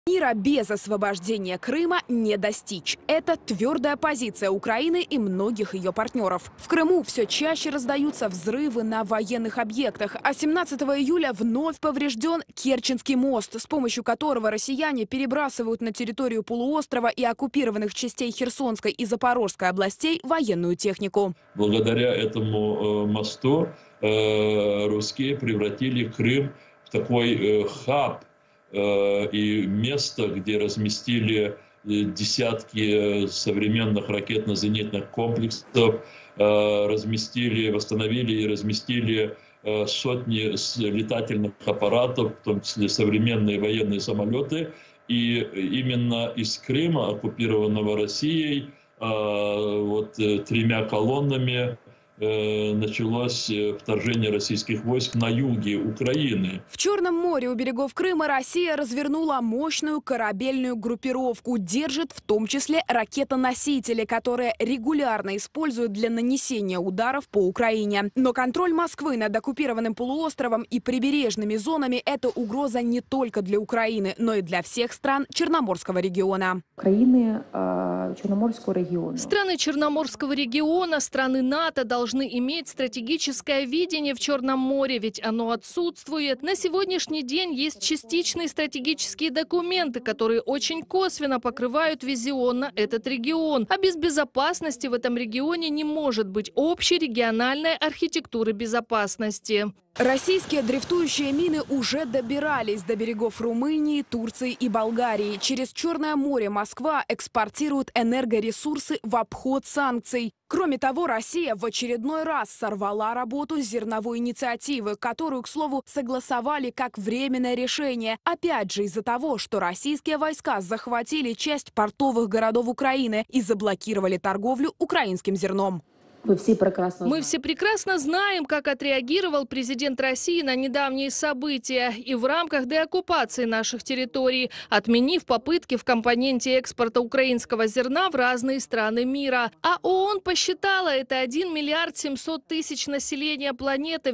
Мира без освобождения Крыма не достичь. Это твердая позиция Украины и многих ее партнеров. В Крыму все чаще раздаются взрывы на военных объектах. А 17 июля вновь поврежден Керченский мост, с помощью которого россияне перебрасывают на территорию полуострова и оккупированных частей Херсонской и Запорожской областей военную технику. Благодаря этому мосту русские превратили Крым в такой хаб и место, где разместили десятки современных ракетно-зенитных комплексов, восстановили и разместили сотни летательных аппаратов, в том числе современные военные самолеты. И именно из Крыма, оккупированного Россией, тремя колоннами началось вторжение российских войск на юге Украины. В Черном море у берегов Крыма Россия развернула мощную корабельную группировку. Держит в том числе ракетоносители, которые регулярно используют для нанесения ударов по Украине. Но контроль Москвы над оккупированным полуостровом и прибережными зонами – это угроза не только для Украины, но и для всех стран Черноморского региона. Страны Черноморского региона, страны НАТО должны иметь стратегическое видение в Черном море, ведь оно отсутствует. На сегодняшний день есть частичные стратегические документы, которые очень косвенно покрывают визионно этот регион. А без безопасности в этом регионе не может быть общей региональной архитектуры безопасности. Российские дрейфующие мины уже добирались до берегов Румынии, Турции и Болгарии. Через Черное море Москва экспортирует энергоресурсы в обход санкций. Кроме того, Россия в очередной раз сорвала работу зерновой инициативы, которую, к слову, согласовали как временное решение. Опять же из-за того, что российские войска захватили часть портовых городов Украины и заблокировали торговлю украинским зерном. Мы все прекрасно знаем, как отреагировал президент России на недавние события и в рамках деоккупации наших территорий, отменив попытки в компоненте экспорта украинского зерна в разные страны мира. А ООН посчитала это 1 миллиард 700 тысяч населения планеты в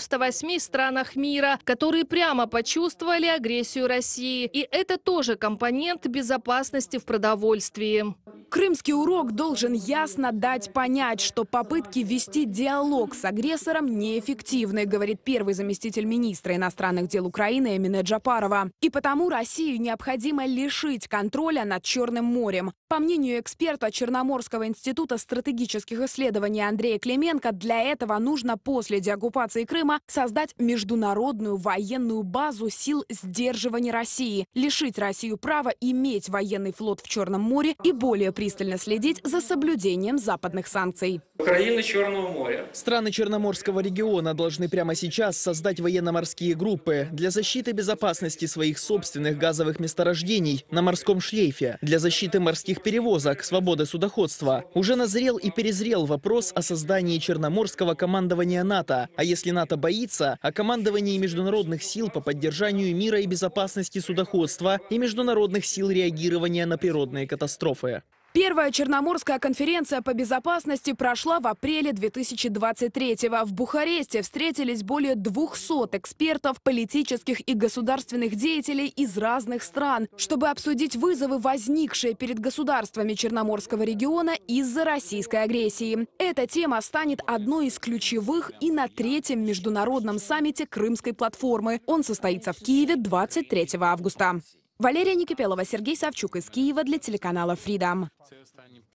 98 странах мира, которые прямо почувствовали агрессию России. И это тоже компонент безопасности в продовольствии. Крымский урок должен ясно дать понять, что попытки вести диалог с агрессором неэффективны, говорит первый заместитель министра иностранных дел Украины Эмине Джапарова. И потому Россию необходимо лишить контроля над Черным морем. По мнению эксперта Черноморского института стратегических исследований Андрея Клименко, для этого нужно после деоккупации Крыма создать международную военную базу сил сдерживания России, лишить Россию права иметь военный флот в Черном море и более пристально следить за соблюдением западных санкций. Украина, Черного моря. Страны Черноморского региона должны прямо сейчас создать военно-морские группы для защиты безопасности своих собственных газовых месторождений на морском шлейфе, для защиты морских перевозок, свободы судоходства. Уже назрел и перезрел вопрос о создании Черноморского командования НАТО. А если НАТО боится, о командовании международных сил по поддержанию мира и безопасности судоходства и международных сил реагирования на природные катастрофы. Первая Черноморская конференция по безопасности прошла в апреле 2023-го. В Бухаресте встретились более 200 экспертов, политических и государственных деятелей из разных стран, чтобы обсудить вызовы, возникшие перед государствами Черноморского региона из-за российской агрессии. Эта тема станет одной из ключевых и на третьем международном саммите Крымской платформы. Он состоится в Киеве 23 августа. Валерия Никипелова, Сергей Савчук из Киева для телеканала Freedom.